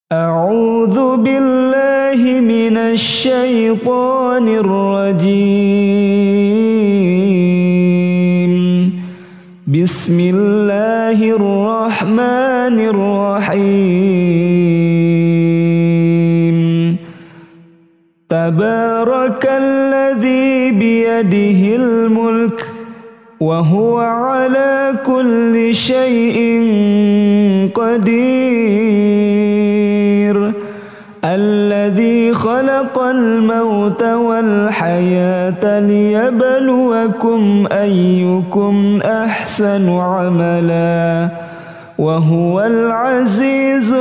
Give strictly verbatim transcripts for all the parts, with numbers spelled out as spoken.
أعوذ بالله من الشيطان الرجيم. بسم الله الرحمن الرحيم. تبارك الذي بيده الملك وهو على كل شيء قدير. الذي خلق الموت والحياة ليبلوكم أيكم أحسن عملا وهو العزيز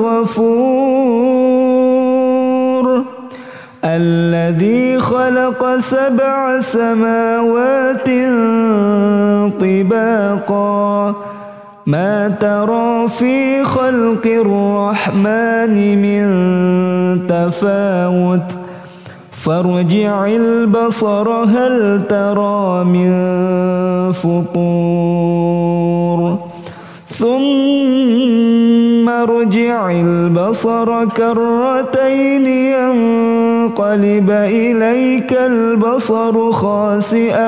الغفور. الذي خلق سبع سماوات طباقا ما ترى في خلق الرحمن من تفاوت فارجع البصر هل ترى من فطور ثم ارجع البصر كرتين ينقلب إليك البصر خاسئا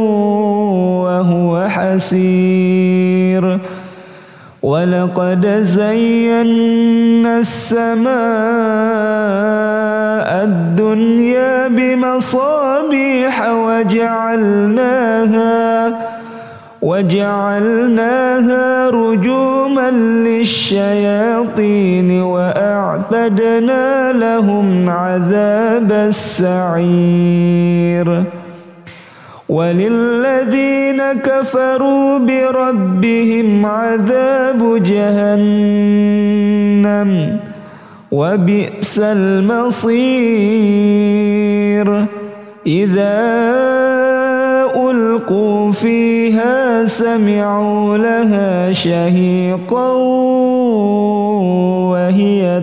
وهو حسير. ولقد زينا السماء الدنيا بمصابيح وجعلناها وجعلناها رجوما للشياطين وأعتدنا لهم عذاب السعير. وللذين كفروا بربهم عذاب جهنم وبئس المصير. إذا ألقوا فيها سمعوا لها شهيقا وهي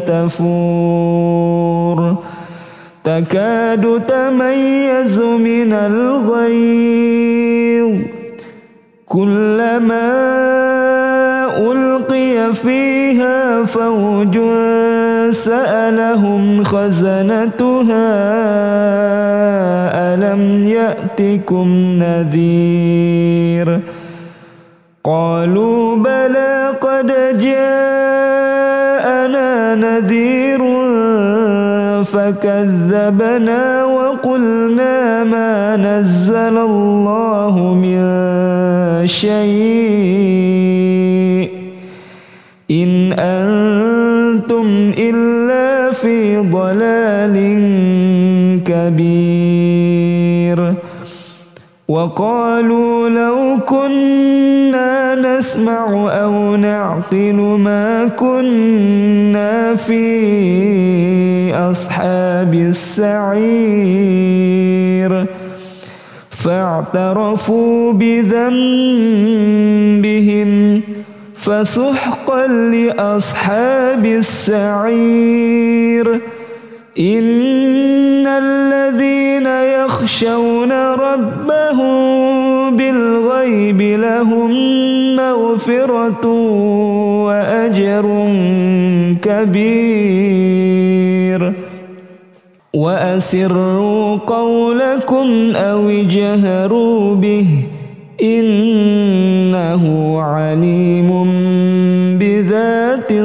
تفور تكاد تميز من الغيظ كلما ألقي فيها فوج سألهم خزنتها ألم يأتكم نذير قالوا بلى قد جاءنا نذير فكذبنا وقلنا ما نزل الله من شيء إن أنتم إلا في ضلال كبير. وقالوا لو كنا نسمع أو نعقل ما كنا في أصحاب السعير فاعترفوا بذنبهم فسحقا لأصحاب السعير. إن الذين يخشون ربهم بالغيب لهم مغفرة وأجر كبير. وأسروا قولكم أو اجهروا به إنه عليم بذات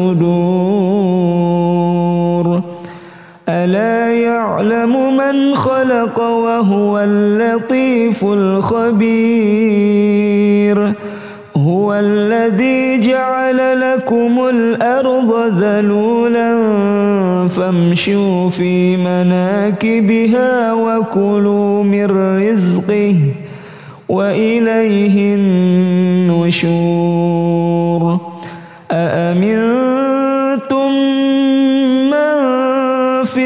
الصدور. ألا يعلم من خلق وهو اللطيف الخبير. هو الذي جعل لكم الأرض ذلولا فامشوا في مناكبها وكلوا من رزقه وإليه النشور. أأمنتم من في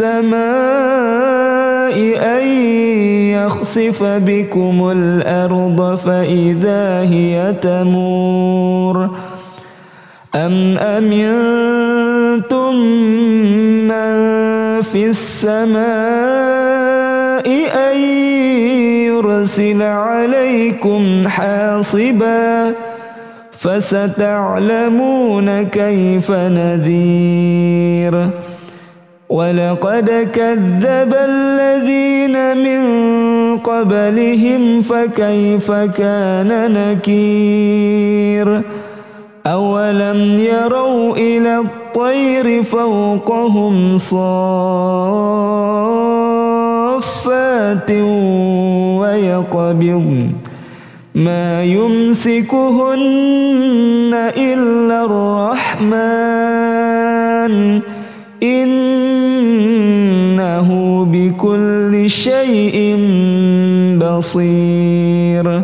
السماء أن يخسف بكم الأرض فإذا هي تمور أم أمنتم من في السماء أن يرسل عليكم حاصبا فستعلمون كيف نذير ولقد كذب الذين من قبلهم فكيف كان نكير أولم يروا إلى الطير فوقهم صافات ويقبضن ما يمسكهن إلا الرحمن إنه بكل شيء بصير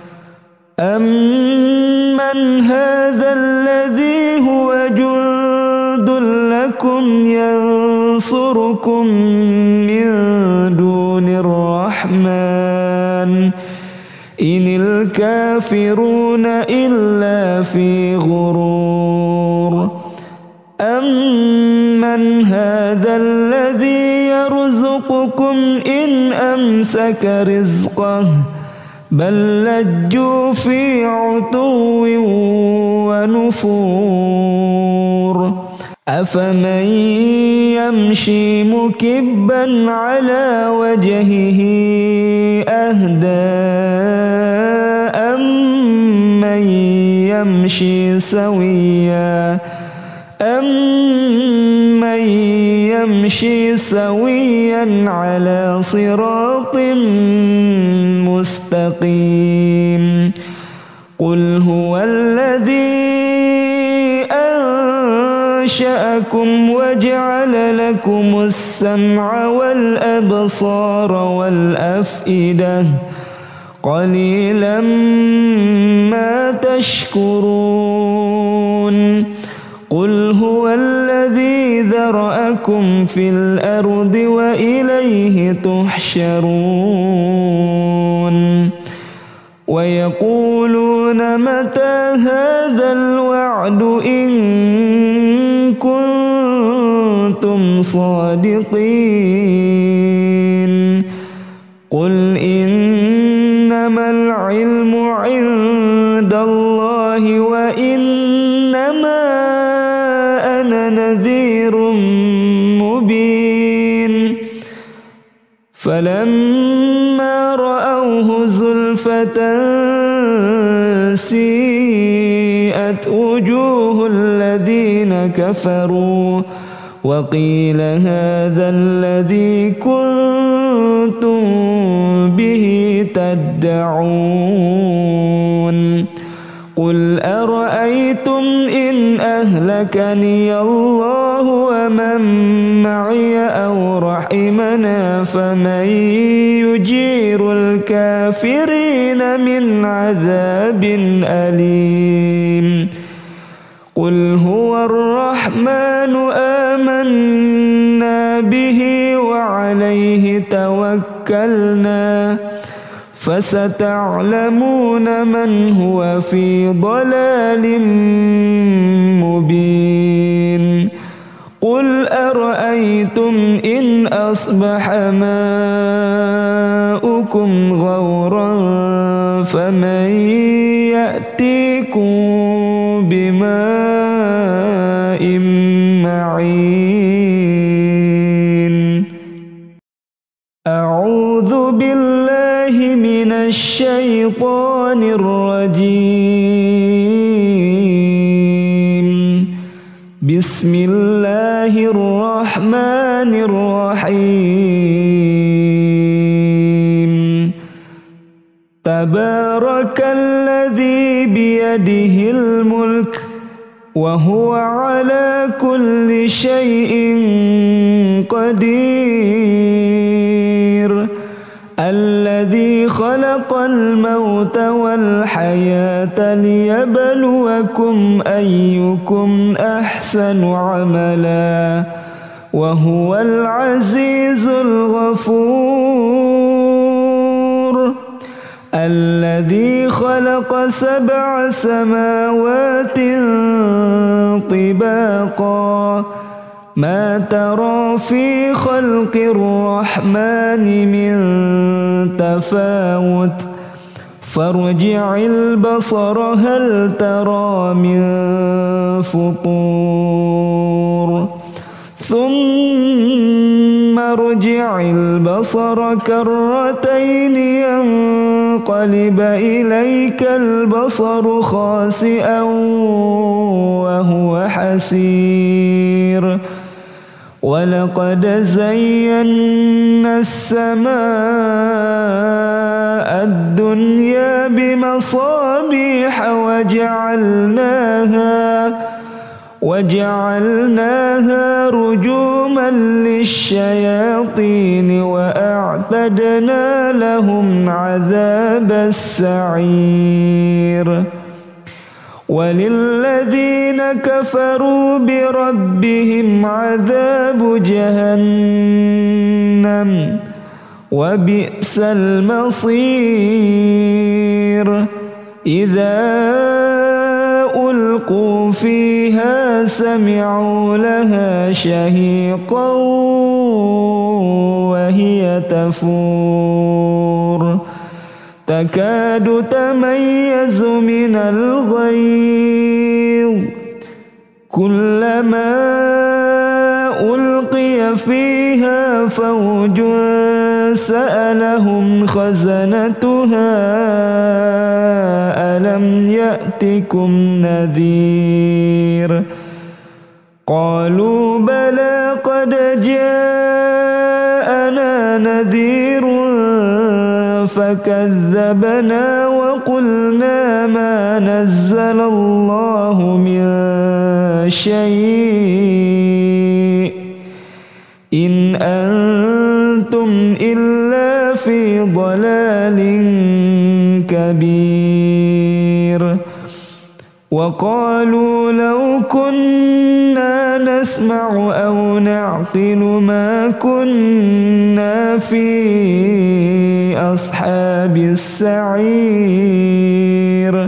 أمن هذا الذي هو جند لكم ينصركم من دون الرحمن إن الكافرون إلا في غرور أمن هذا الذي يرزقكم إن أمسك رزقه بل لجوا في عتو ونفور أفمن يمشي مكبا على وجهه أهدى أمن يمشي سويا أمن يمشي سويا على صراط مستقيم قل هو الذي أنشأكم وجعل لكم السمع والأبصار والأفئدة قليلا ما تشكرون قل هو الذي ذرأكم في الأرض وإليه تحشرون ويقولون متى هذا الوعد إن كنتم صادقين قل إنما العلم عند الله وإنما أنا نذير مبين فلما رأوه زلفة سيئت وجوه الذين كفروا وقيل هذا الذي كنتم به تدعون قل أرأيتم إن أهلكني الله ومن معي أو رحمنا فمن يجير الكافرين من عذاب أليم قل هو الرحمن آمنا به وعليه توكلنا فستعلمون من هو في ضلال مبين قل أرأيتم إن أصبح ماؤكم غورا فمن يأتيكم بماء معين أعوذ بالله من الشيطان الرجيم بسم الله الرحمن الرحيم تبارك الذي بيده الملك وهو على كل شيء قدير الذي خلق الموت والحياة ليبلوكم أيكم أحسن عملا وهو العزيز الغفور الذي خلق سبع سماوات طباقا ما ترى في خلق الرحمن من تفاوت فارجع البصر هل ترى من فطور ثم ارجع البصر كرتين ينقلب إليك البصر خاسئا وهو حسير ولقد زينا السماء الدنيا بمصابيح وجعلناها وجعلناها رجوما للشياطين وأعتدنا لهم عذاب السعير وللذين كفروا بربهم عذاب جهنم وبئس المصير إذا ألقوا فيها سمعوا لها شهيقا وهي تفور تكاد تميز من الغيظ كلما ألقي فيها فوج سألهم خزنتها ألم يأتكم نذير قالوا بلى قد جاءنا نذير فكذبنا وقلنا ما نزل الله من شيء إن أنتم إلا في ضلال كبير وقالوا لو كنا نسمع أو نعقل ما كنا في أصحاب السعير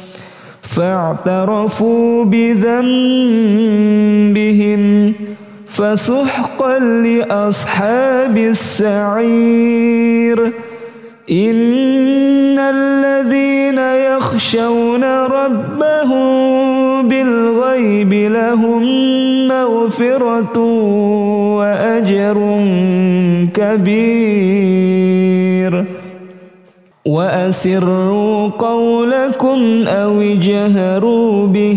فاعترفوا بذنبهم فسحقا لأصحاب السعير إن الذين يخشون ربهم بالغيب لهم مغفرة وأجر كبير وأسروا قولكم أو اجهروا به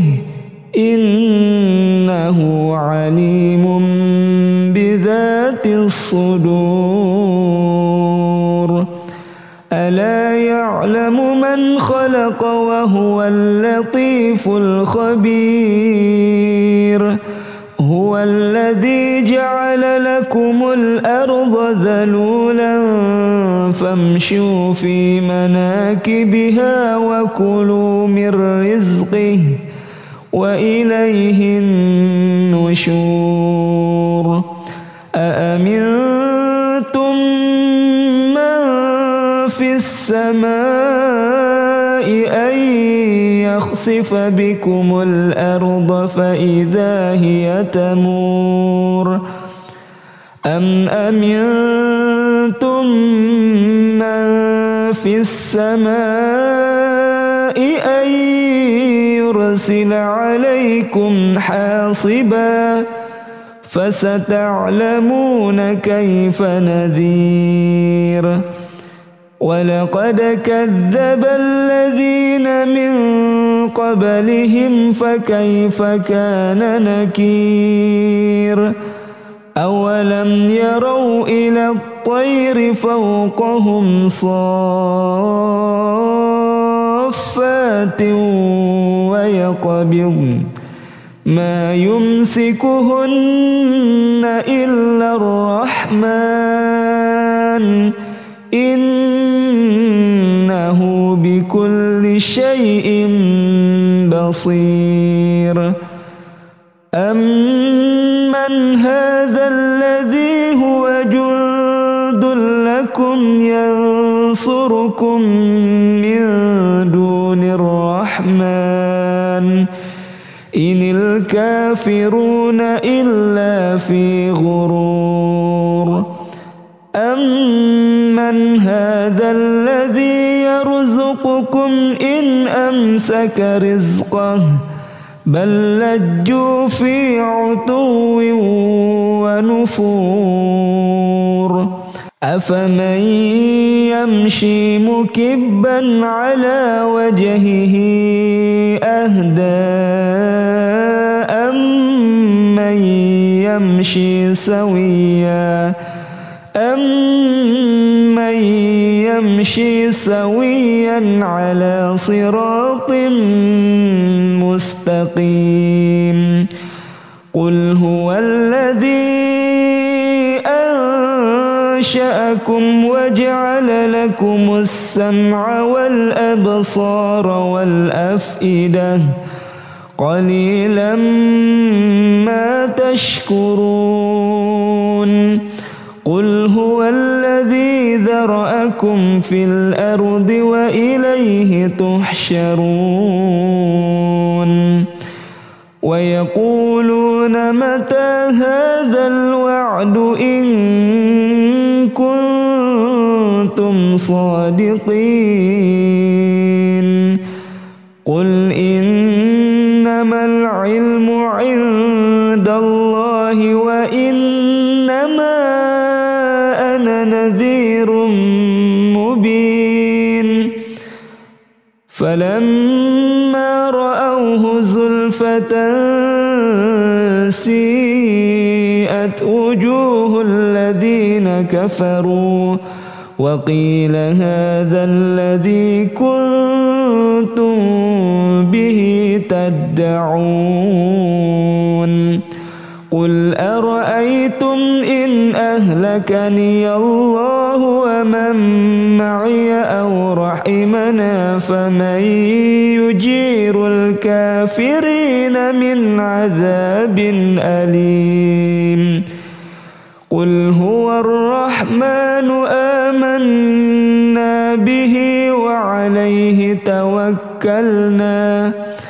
إنه عليم بذات الصدور ألا يعلم من خلق وهو اللطيف الخبير هو الذي جعل لكم الأرض ذلولا فامشوا في مناكبها وكلوا من رزقه وإليه النشور أأمنتم من في السماء أن يخسف بكم الأرض فإذا هي تمور أم أمنتم من في السماء أن يرسل عليكم حاصبا فستعلمون كيف نذير ولقد كذب الذين من قبلهم فكيف كان نكير أولم يروا إلى الطير فوقهم صافات ويقبضن ما يمسكهن إلا الرحمن إنه بكل شيء بصير أمن هذا الذي هو جند لكم ينصركم من دون الرحمن إن الكافرون إلا في غرور أمن هذا الذي يرزقكم يرزقكم إن أمسك رزقه بل لجوا في عتو ونفور أفمن يمشي مكبا على وجهه أهدى أمن يمشي سويا أمن يمشي سويا على صراط مستقيم قل هو الذي أنشأكم وجعل لكم السمع والأبصار والأفئدة قليلا ما تشكرون قل هو الذي ذرأكم في الأرض وإليه تحشرون ويقولون متى هذا الوعد إن كنتم صادقين قل إنما العلم عند الله وإنما أنا نذير مبين فلما رأوه زلفة سيئت وجوه الذين كفروا وقيل هذا الذي كنتم به تدعون قل أرأيتم إن أهلكني الله ومن معي أو رحمنا فمن يجير الكافرين من عذاب أليم قل هو الرحمن آمنا به وعليه توكلنا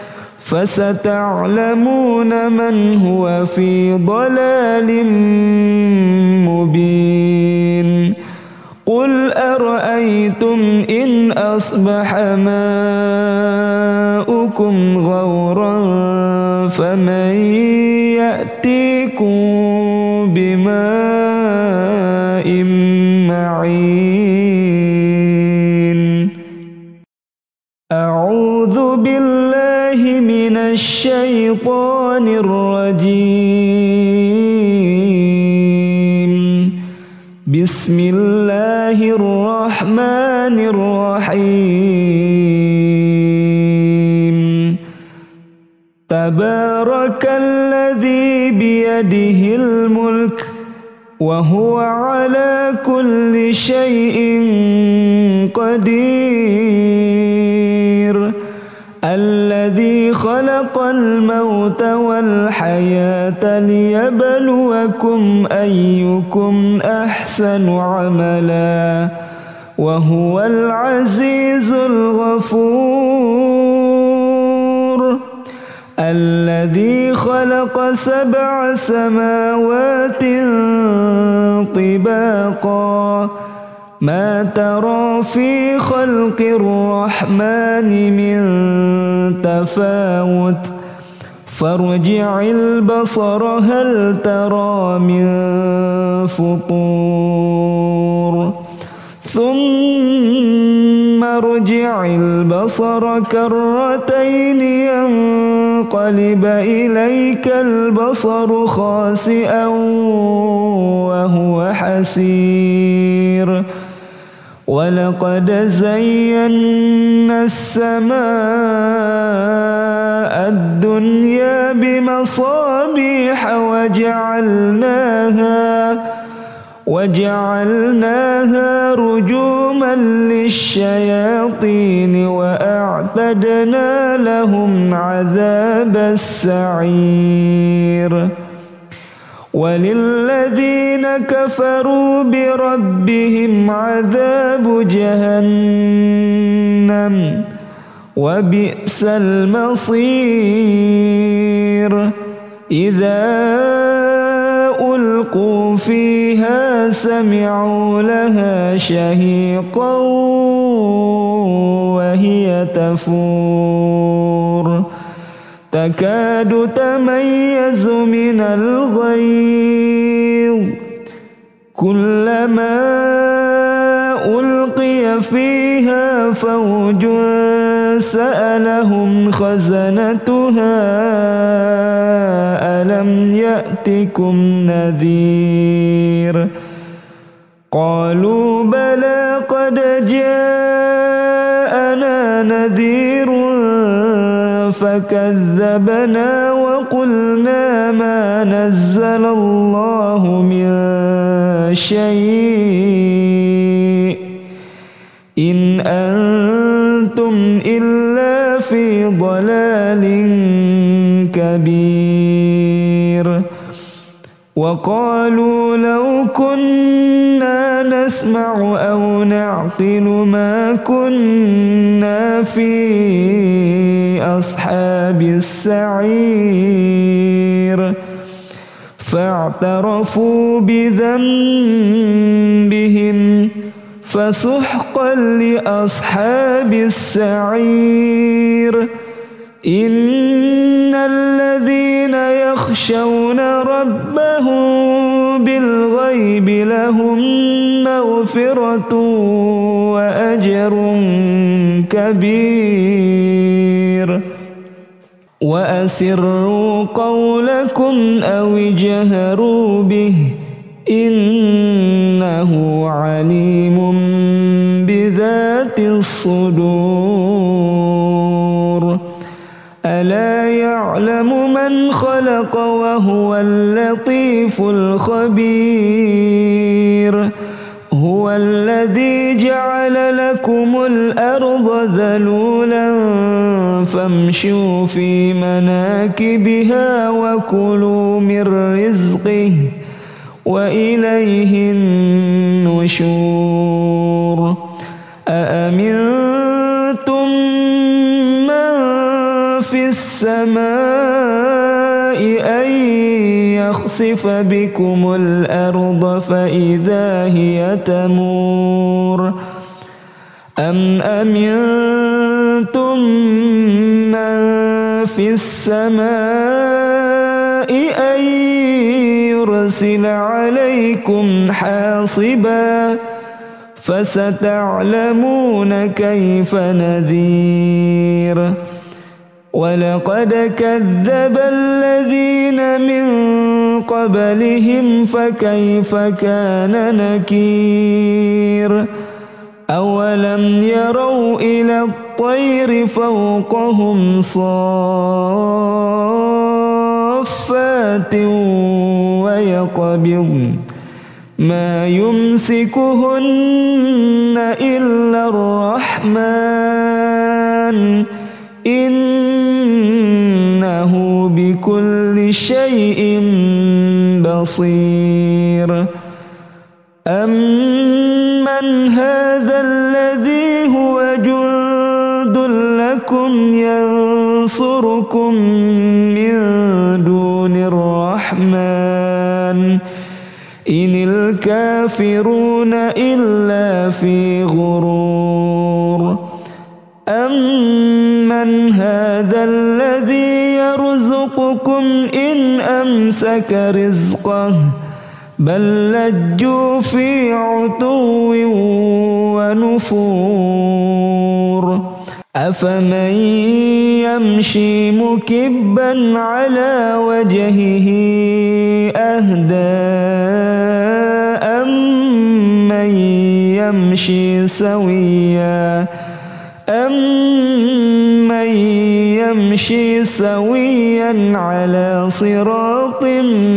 فستعلمون من هو في ضلال مبين قل أرأيتم إن أصبح ماؤكم غورا فمن يأتيكم بماء معين أعوذ بالله من الشيطان الرجيم بسم الله الرحمن الرحيم تبارك الذي بيده الملك وهو على كل شيء قدير الذي خلق الموت والحياة ليبلوكم أيكم أحسن عملا وهو العزيز الغفور الذي خلق سبع سماوات طباقا ما ترى في خلق الرحمن من تفاوت فارجع البصر هل ترى من فطور ثم ارجع البصر كرتين ينقلب إليك البصر خاسئا وهو حسير ولقد زينا السماء الدنيا بمصابيح وجعلناها وجعلناها رجوما للشياطين وأعتدنا لهم عذاب السعير وللذين كفروا بربهم عذاب جهنم وبئس المصير إذا ألقوا ألقوا فيها سمعوا لها شهيقا وهي تفور تكاد تميز من الغيظ كلما ألقي فيها فوج سألهم خزنتها ألم يأتكم نذير قالوا بلى قد جاءنا نذير فكذبنا وقلنا ما نزل الله من شيء إن أنتم إلا في ضلال كبير وقالوا لو كنا نسمع أو نعقل ما كنا في أصحاب السعير فاعترفوا بذنبهم فسحقا لأصحاب السعير إن الذين يخشون ربهم بالغيب لهم مغفرة وأجر كبير وأسروا قولكم أو اجهروا به إنه عليم بذات الصدور ألا يعلم من خلق وهو اللطيف الخبير هو الذي جعل لكم الأرض ذلولا فامشوا في مناكبها وكلوا من رزقه وإليه النشور أأمنتم من في السماء أن يخسف بكم الأرض فإذا هي تمور أم أمنتم من في السماء أن يرسل عليكم حاصبا فستعلمون كيف نذير ولقد كذب الذين من قبلهم فكيف كان نكير أولم يروا إلى الطير فوقهم صافات ويقبضن ما يمسكهن إلا الرحمن إنه بكل شيء بصير أمن هذا الذي هو جند لكم ينصركم من دون الرحمن إن الكافرون إلا في غرور أمن هذا الذي يرزقكم إن أمسك رزقه بل لجوا في عتو ونفور أفمن يمشي مكبا على وجهه أهدى أمن يمشي سويا أمن يمشي سويا على صراط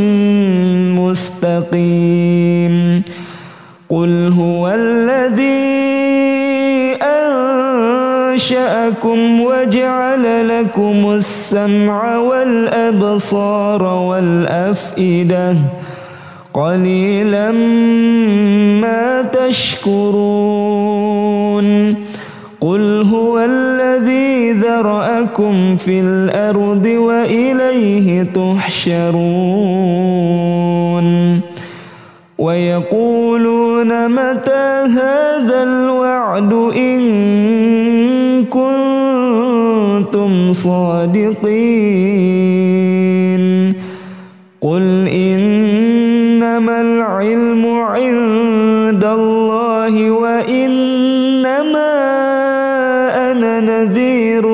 مستقيم قل هو الذي أنشأكم وجعل لكم السمع والأبصار والأفئدة قليلا ما تشكرون قل هو الذي ذرأكم في الأرض وإليه تحشرون ويقولون متى هذا الوعد إن كنتم صادقين قل إنما العلم عند الله وإنما أنا نذير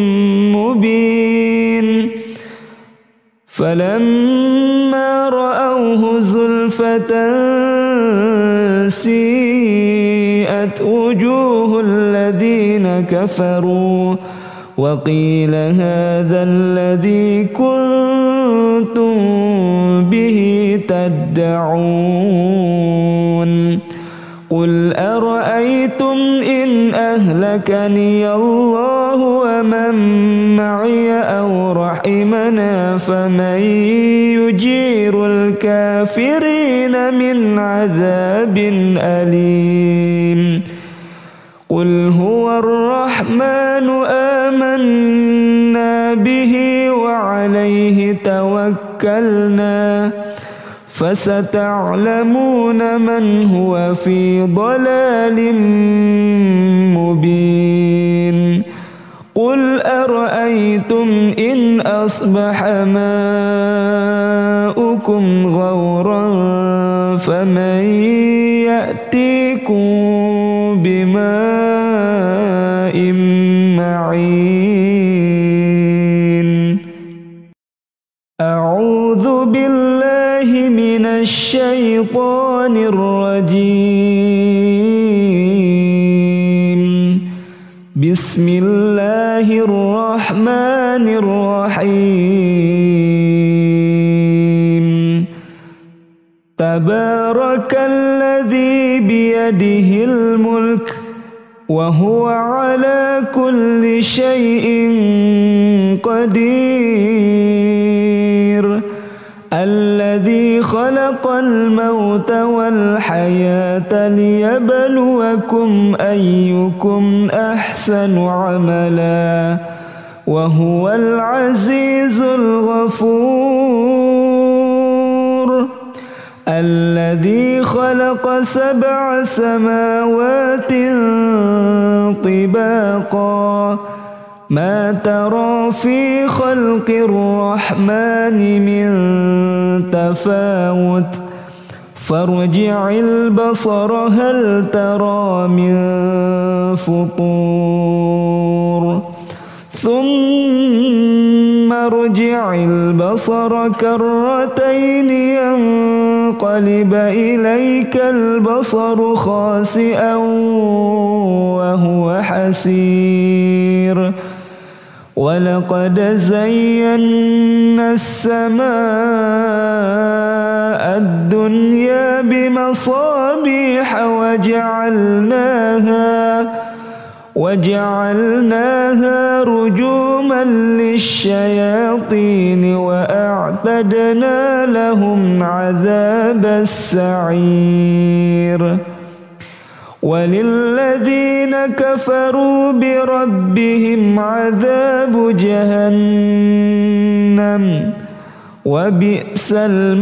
مبين فلما رأوه زلفة سيئت وجوه الذين كفروا وقيل هذا الذي كنتم به تدعون قل أرأيتم إن أهلكني الله ومن معي أو رحمنا فمن يجير الكافرين من عذاب أليم قل هو الرحمن آمنا به وعليه توكلنا فستعلمون من هو في ضلال مبين قل أرأيتم إن أصبح ماؤكم غورا فمن يأتيكم بماء معين أعوذ بالله من الشيطان الرجيم بسم الله الرحمن الرحيم تبارك الذي بيده الملك وهو على كل شيء قدير الذي خلق الموت والحياة ليبلوكم أيكم أحسن عملا وهو العزيز الغفور الذي خلق سبع سماوات طباقا ما ترى في خلق الرحمن من تفاوت فارجع البصر هل ترى من فطور ثم ارجع البصر كرتين ينقلب إليك البصر خاسئا وهو حسير ولقد زينا السماء الدنيا بمصابيح وجعلناها وجعلناها رجوما للشياطين وأعتدنا لهم عذاب السعير وللذين كفروا بربهم عذاب جهنم وبئس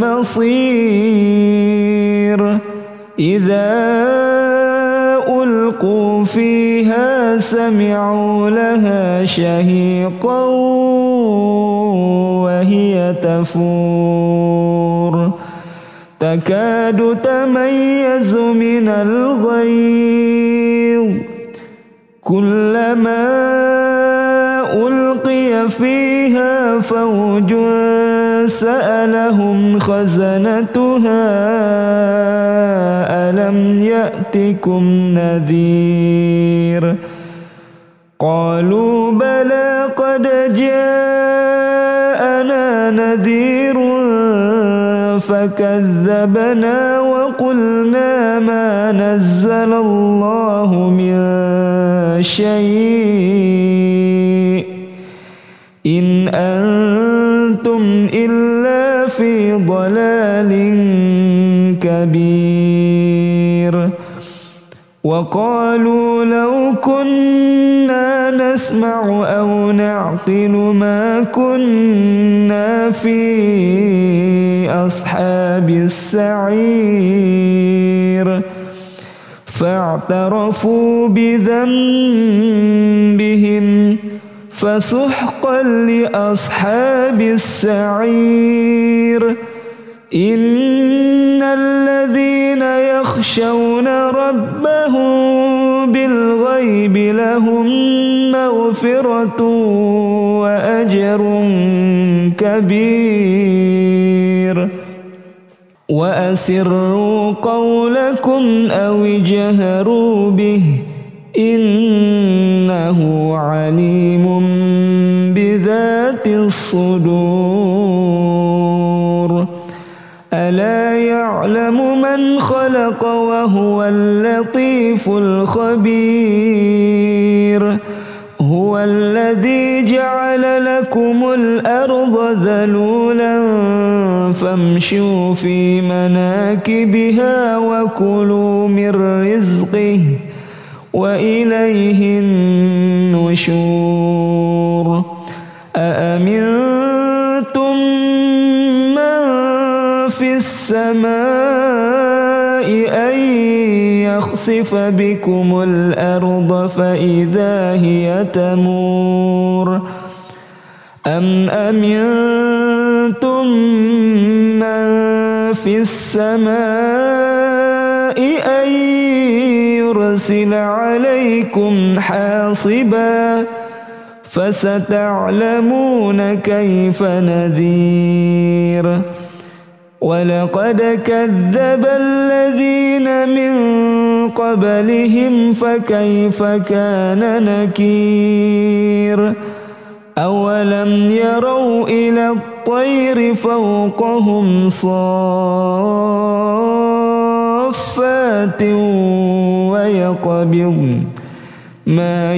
المصير إذا ألقوا فيها سمعوا لها شهيقا وهي تفور تكاد تميز من الغيظ كلما ألقي فيها فوج سألهم خزنتها ألم يأتكم نذير قالوا بلى قد جاءنا نذير فكذبنا وقلنا ما نزل الله من شيء إن أنتم إلا في ضلال كبير وقالوا لو كنا نسمع أو نعقل ما كنا في أصحاب السعير فاعترفوا بذنبهم فسحقا لأصحاب السعير إن الذين يخشون ربهم بالغيب لهم مغفرة وأجر كبير وأسروا قولكم أو اجهروا به إنه عليم بذات الصدور ألا يعلم من خلق وهو اللطيف الخبير هو الذي جعل لكم الأرض ذلولا فامشوا في مناكبها وكلوا من رزقه وإليه النشور أأمنتم من في السماء أن يخسف بكم الأرض فإذا هي تمور أم أمنتم من في السماء أن يرسل عليكم حاصبا فستعلمون كيف نذير ولقد كذب الذين من قبلهم فكيف كان نكير أولم يروا إلى الطير فوقهم صافات ويقبضن ما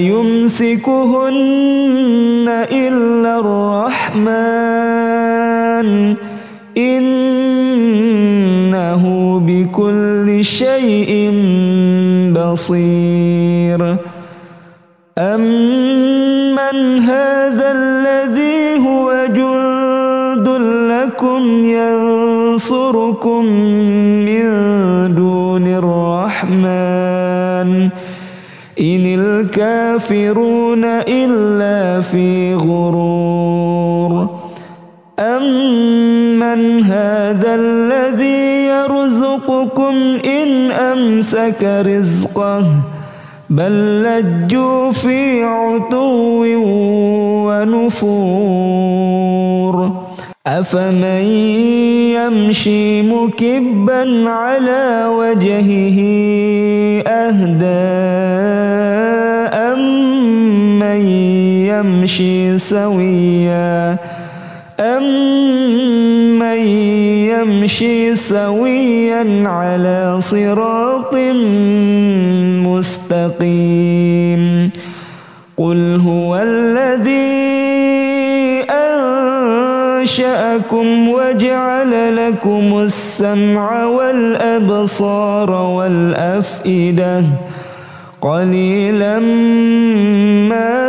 يمسكهن إلا الرحمن إنه بكل شيء بصير أمن هذا الذي هو جند لكم ينصركم من دون الرحمن إن الكافرون إلا في غرور أمن هذا الذي يرزقكم إن أمسك رزقه بل لجوا في عتو ونفور أفمن يمشي مكبا على وجهه أهدى أمن يمشي سويا أمن يمشي سويا على صراط مستقيم قل هو الذي أنشأكم وجعل لكم السمع والأبصار والأفئدة قليلا ما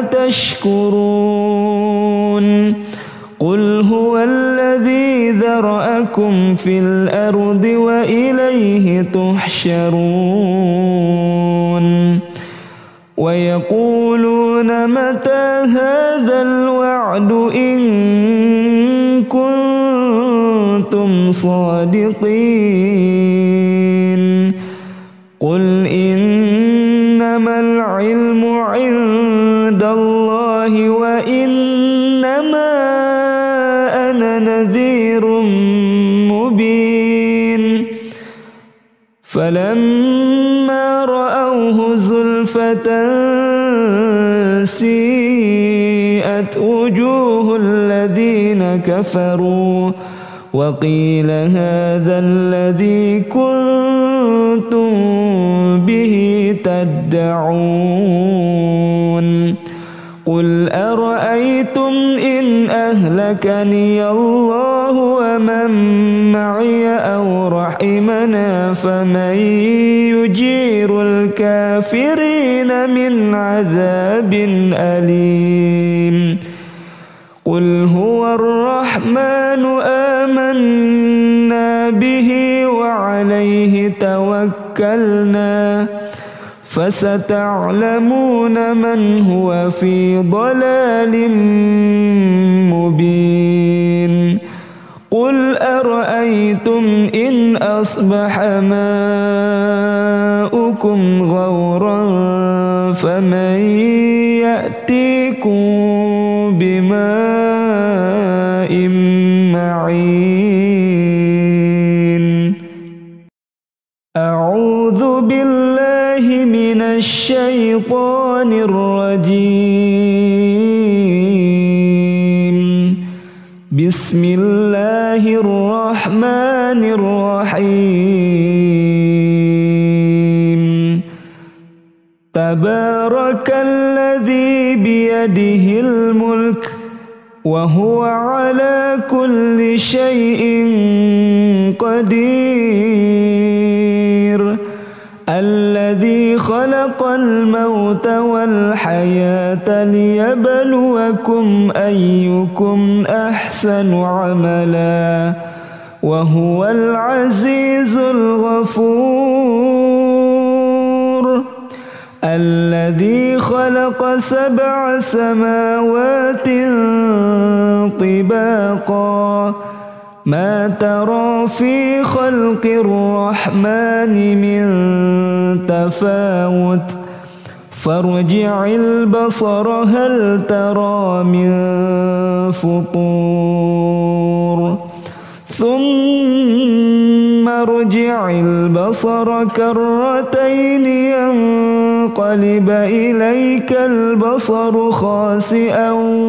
تشكرون قل هو الذي ذرأكم في الأرض وإليه تحشرون ويقولون متى هذا الوعد إن كنتم صادقين قل إنما العلم عند الله وإنما أنا نذير مبين فلما رأوه زلفة سيئت وجوه الذين كفروا وقيل هذا الذي كنتم به تدعون قل أرأيتم إن أهلكني الله ومن معي أو رحمنا فمن يجير الكافرين من عذاب أليم قل هو الرحمن آمنا به وعليه توكلنا فستعلمون من هو في ضلال مبين قل أرأيتم إن أصبح ماؤكم غورا فمن يأتيكم بماء معين أعوذ بالله من الشيطان الرجيم بسم الله الرحمن الرحيم تبارك الذي بيده الملك وهو على كل شيء قدير الذي خلق الموت والحياة ليبلوكم أيكم أحسن عملا وهو العزيز الغفور الذي خلق سبع سماوات طباقا ما ترى في خلق الرحمن من تفاوت فارجع البصر هل ترى من فطور ثم ارجع البصر كرتين ينقلب إليك البصر خاسئا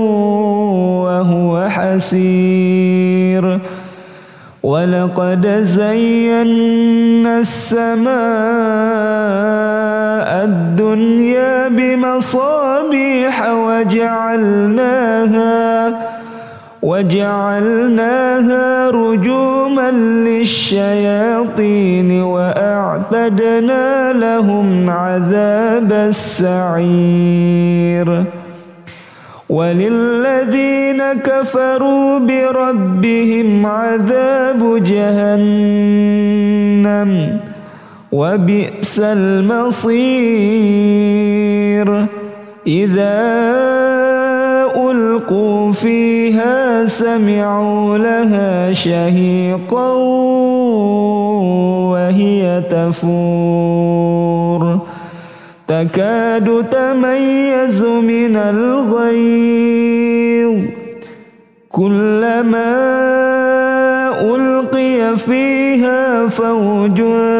وهو حسير ولقد زينا السماء الدنيا بمصابيح وجعلناها وجعلناها رجوما للشياطين وأعتدنا لهم عذاب السعير وللذين كفروا بربهم عذاب جهنم وبئس المصير إذا ألقوا فيها سمعوا لها شهيقا وهي تفور تكاد تميز من الغيظ كلما ألقي فيها فوج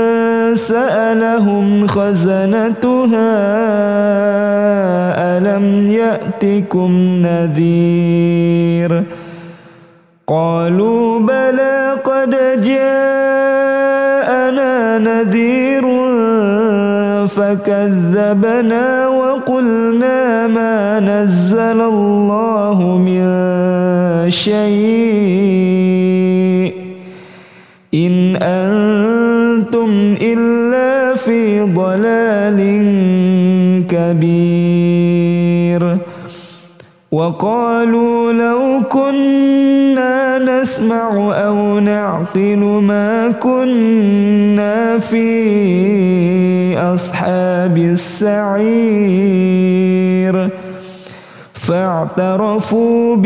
سألهم خزنتها ألم يأتكم نذير قالوا بلى قد جاءنا نذير فكذبنا وقلنا ما نزل الله من شيء إن أنتم إلا في ضلال كبير وقالوا لو كنا نسمع أو نعقل ما كنا في أصحاب السعير فاعترفوا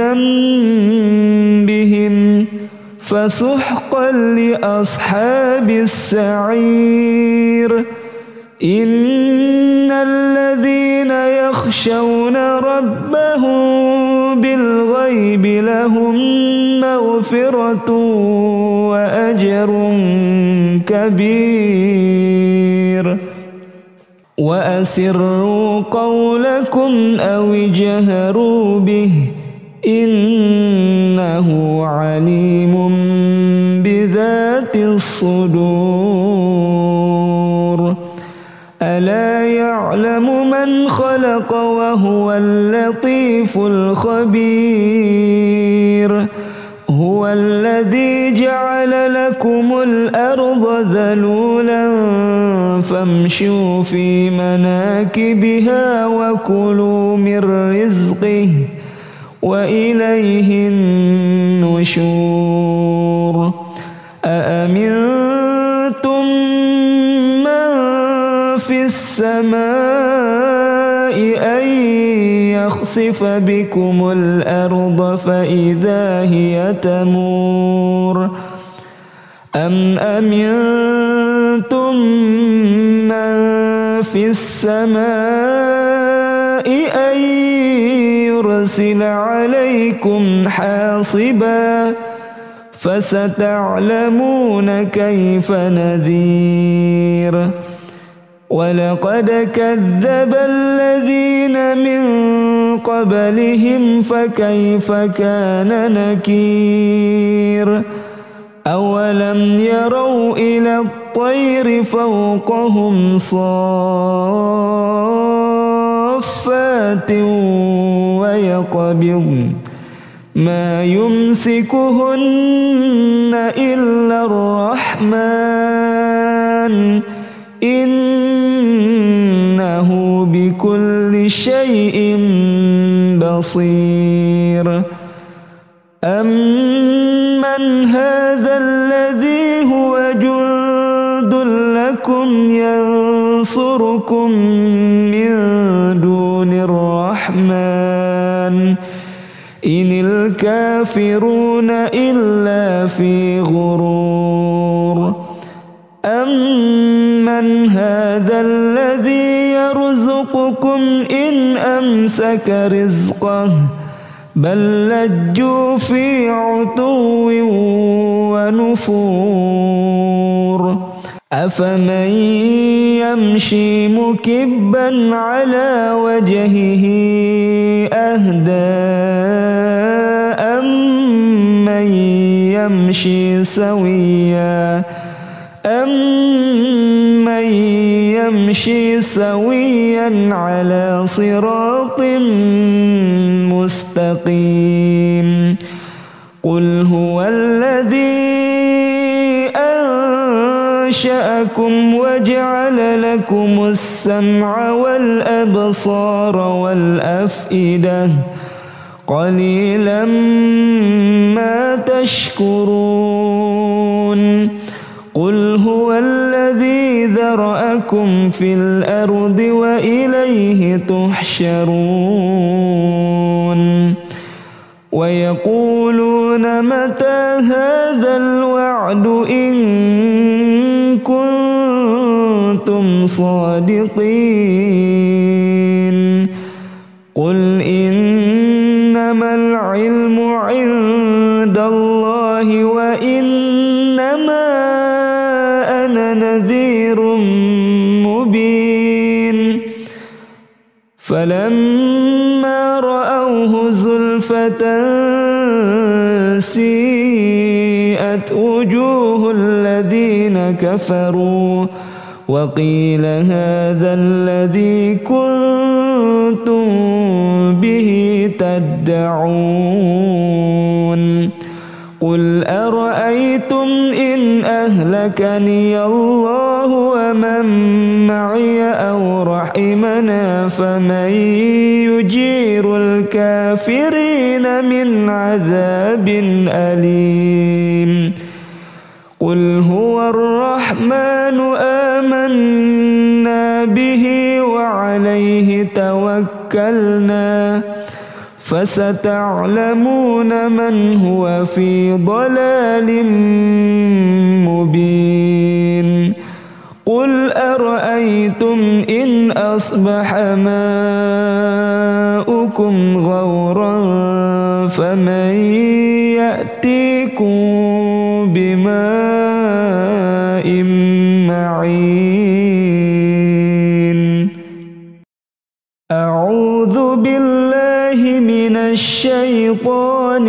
بذنبهم فسحقا لأصحاب السعير إن الذين يخشون ربهم بالغيب لهم مغفرة وأجر كبير وأسروا قولكم أو اجهروا به إنه عليم بذات الصدور ألا يعلم من خلق وهو اللطيف الخبير هو الذي جعل لكم الأرض ذلولا فامشوا في مناكبها وكلوا من رزقه وإليه النشور أأمنتم من في السماء أن يخسف بكم الأرض فإذا هي تمور أم أمنتم من في السماء أن يرسل عليكم حاصبا فستعلمون كيف نذير ولقد كذب الذين من قبلهم فكيف كان نكير أولم يروا إلى الطير فوقهم صافات ويقبضن ما يمسكهن إلا الرحمن إنه بكل شيء بصير أمن هذا الذي هو جند لكم ينصركم من دون الرحمن إن الكافرون إلا في غرور أمن هذا الذي يرزقكم إن أمسك رزقه بل لجوا في عتو ونفور أفمن يمشي مكبا على وجهه أهدى أمن يمشي سويا أمن يمشي سويا على صراط مستقيم قل هو الذي أنشأكم وجعل لكم السمع والأبصار والأفئدة قليلا ما تشكرون قل هو الذي ذرأكم في الأرض وإليه تحشرون ويقولون متى هذا الوعد إن كنتم صادقين قل إنما العلم عند الله وإنما أنا نذير مبين فلما رأوه زلفة سيئت وجوه الذين كفروا وقيل هذا الذي كنتم به تدعون قل أرأيتم إن أهلكني الله ومن معي أو رحمنا فمن يجير الكافرين من عذاب أليم قل هو الرحمن آمنا به وعليه توكلنا فستعلمون من هو في ضلال مبين قل أرأيتم إن أصبح ماؤكم غورا فمن يأتيكم بماء معين أعوذ بالله من الشيطان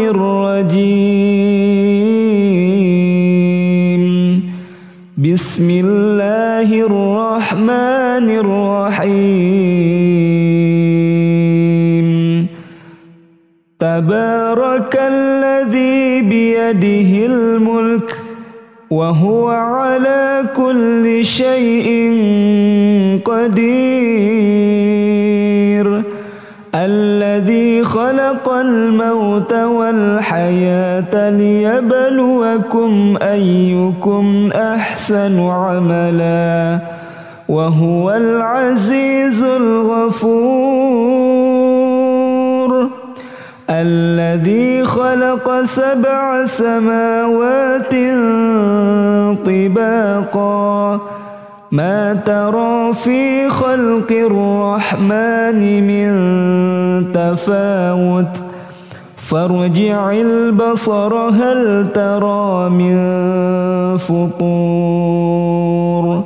الرجيم بسم الله الرحمن الرحيم تبارك الذي بيده بيده الملك وهو على كل شيء قدير الذي خلق الموت والحياة ليبلوكم أيكم أحسن عملا وهو العزيز الغفور الذي خلق سبع سماوات طباقا ما ترى في خلق الرحمن من تفاوت فارجع البصر هل ترى من فطور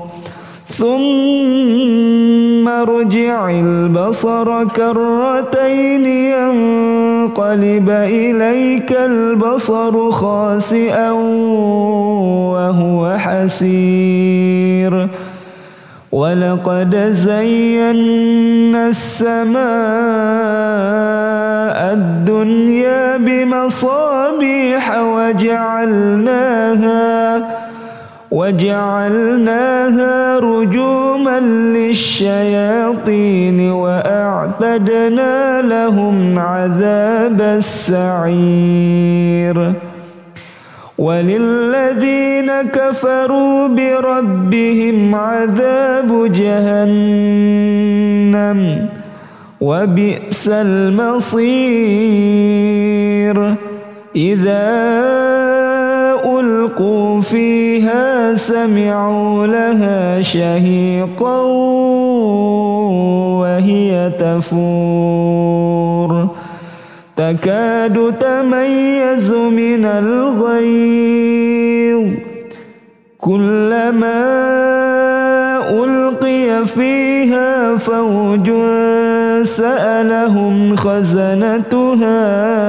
ثم ارجع البصر كرتين ينقلب إليك البصر خاسئا وهو حسير ولقد زينا السماء الدنيا بمصابيح وجعلناها وجعلناها رجوما للشياطين وأعتدنا لهم عذاب السعير وللذين كفروا بربهم عذاب جهنم وبئس المصير إذا ألقوا فيها سمعوا لها شهيقا وهي تفور تكاد تميز من الغيظ كلما ألقي فيها فوج سألهم خزنتها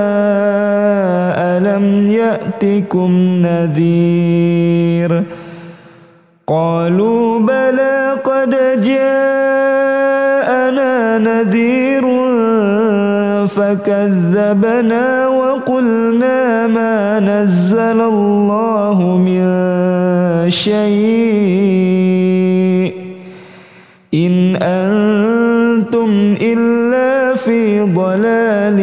ألم يأتكم نذير قالوا بلى قد جاءنا نذير فكذبنا وقلنا ما نزل الله من شيء إن أنتم إلا في ضلال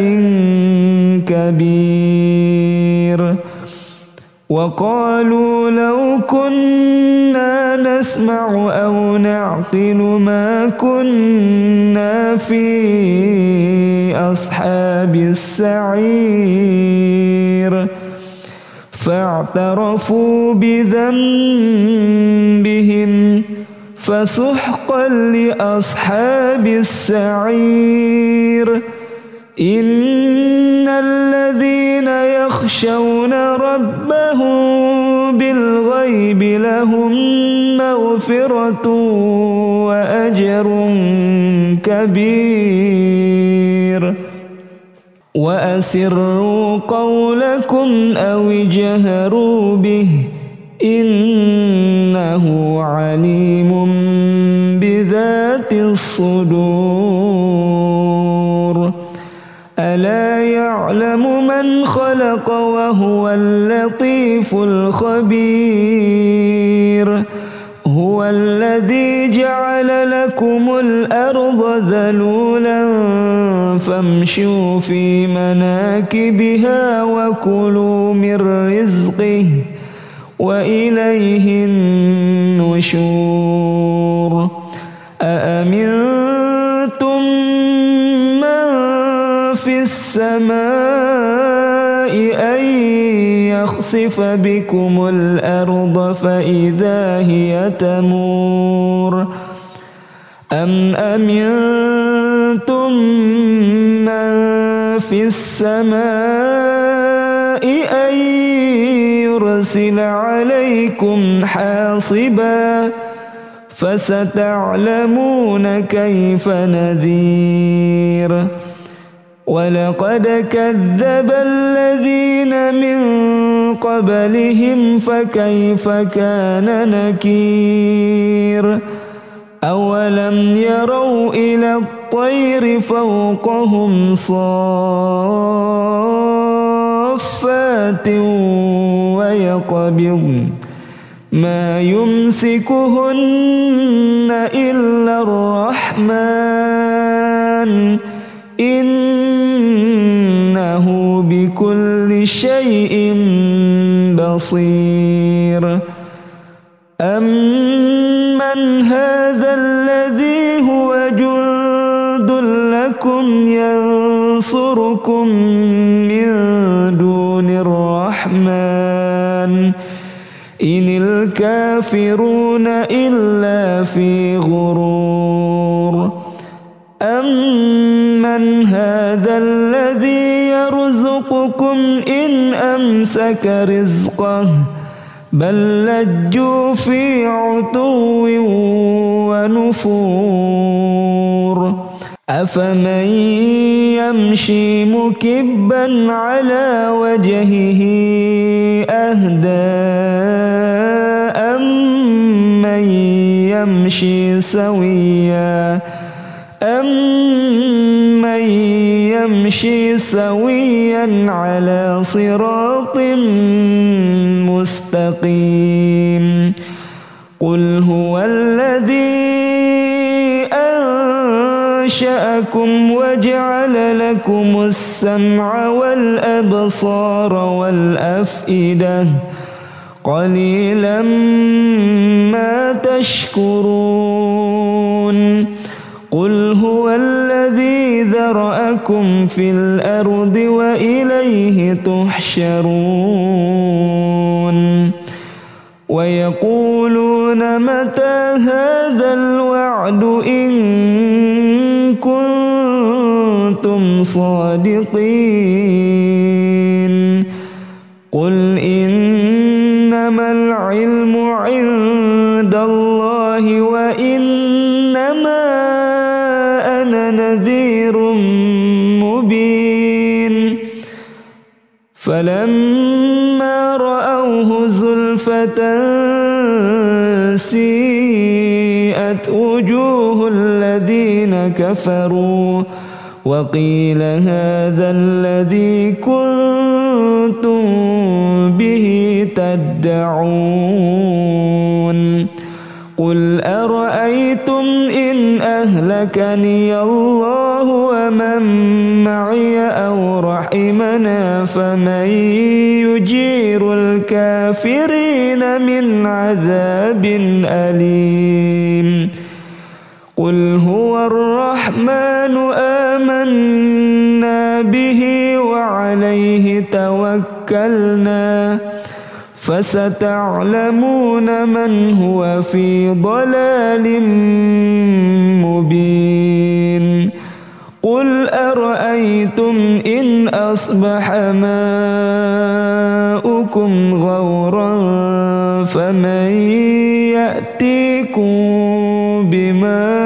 كبير وقالوا لو كنا نسمع أو نعقل ما كنا في أصحاب السعير فاعترفوا بذنبهم فسحقا لأصحاب السعير إن الذين يخشون ربهم بالغيب لهم مغفرة وأجر كبير وأسروا قولكم أو اجهروا به إنه عليم بذات الصدور ألا يعلم من خلق وهو اللطيف الخبير هو الذي جعل لكم الأرض ذلولا فامشوا في مناكبها وكلوا من رزقه وإليه النشور أأمنتم من في السماء أن يخسف بكم الأرض فإذا هي تمور أم أمنتم من في السماء أن يرسل عليكم حاصبا فستعلمون كيف نذير ولقد كذب الذين من قبلهم فكيف كان نكير أولم يروا إلى الطير فوقهم صافات صَفَّاتٍ وَيَقْبِضْنَ مَا يُمْسِكُهُنَّ إِلَّا الرَّحْمَنُ إِنَّهُ بِكُلِّ شَيْءٍ بَصِيرٌ أَمَّنْ هَذَا الَّذِي هُوَ جُندٌ لَكُمْ يَنصُرُكُم مِّن دُونِ الرَّحْمَنِ إِنِ الْكَافِرُونَ إِلَّا فِي غُرُورٍ أَمَّنْ هَذَا الَّذِي يَرْزُقُكُمْ إِنْ أَمْسَكَ رِزْقَهُ بَل لَّجُّوا فِي عُتُوٍّ وَنُفُورٍ أَفَمَن يَمْشِي مُكِبًّا عَلَى وَجْهِهِ أَهْدَىٰ أَمَّن يَمْشِي سَوِيًّا أَمَّن يَمْشِي سَوِيًّا عَلَى صِرَاطٍ مُّسْتَقِيمٍ قُلْ هُوَ الَّذِي أَنشَأَكُمْ وَجَعَلَ لَكُمُ السَّمْعَ وَالْأَبْصَارَ وَالْأَفْئِدَةَ قَلِيلًا مَّا تَشْكُرُونَ قُلْ هُوَ الَّذِي ذَرَأَكُمْ فِي الْأَرْضِ وَإِلَيْهِ تُحْشَرُونَ وَيَقُولُونَ مَتَىٰ هَٰذَا الْوَعْدُ إِن كُنتُمْ صَادِقِينَ قُلْ إِنَّمَا الْعِلْمُ عِندَ اللَّهِ وَإِنَّمَا أَنَا نَذِيرٌ مُّبِينٌ فَلَمَّا رَأَوْهُ زُلْفَةً سِيئَتْ وُجُوهُ الَّذِينَ كَفَرُوا وَقِيلَ هَٰذَا الَّذِي كُنتُم بِهِ تَدَّعُونَ قُلْ أَرَأَيْتُمْ إِنْ أَهْلَكَنِيَ اللَّهُ وَمَن مَّعِيَ أَوْ رَحِمَنَا فَمَن يُجِيرُ الْكَافِرِينَ مِنْ عَذَابٍ أَلِيمٍ قُلْ هُوَ الرَّحْمَنُ آمَنَّا بِهِ وَعَلَيْهِ تَوَكَّلْنَا فَسَتَعْلَمُونَ مَنْ هُوَ فِي ضَلَالٍ مُّبِينٍ قُلْ أَرَأَيْتُمْ إِنْ أَصْبَحَ مَاؤُكُمْ غَوْرًا فَمَن يَأْتِيكُم بِمَاءٍ